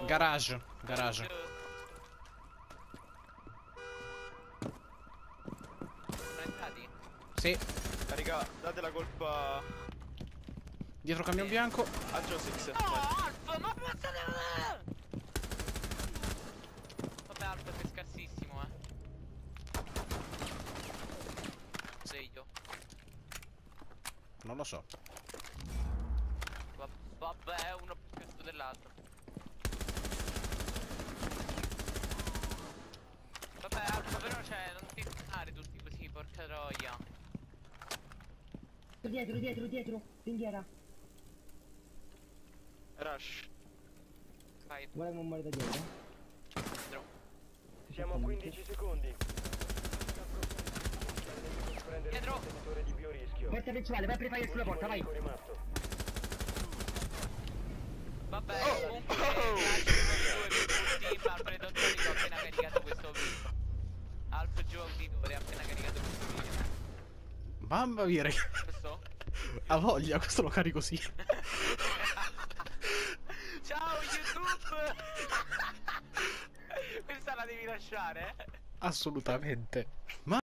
Garage, garage. Sono entrati? Sì, Raga, date la colpa dietro camion bianco. a Josix. No, Alf, ma pensate. Vabbè, Alf sei scarsissimo, Sei io. Non lo so. Vabbè, è uno più questo dell'altro. Vabbè, Alf, però cioè, non ti fare tutti così, porca troia. Dietro, ringhiera. Rush. Vai, Guarda non muore da dietro. dentro. Siamo a 15 secondi. Dietro. Contenitore di biorischio. Porta principale, vai a prefire sulla porta, vai. Ultimo nemico rimasto. Vabbè, comunque Alf Redonzoni ho appena caricato questo video. Alf giù auditore ha appena caricato questo video. Mamma mia, raga. Questo? Ha voglia, questo lo carico sì. Ciao YouTube! Questa la devi lasciare, Assolutamente.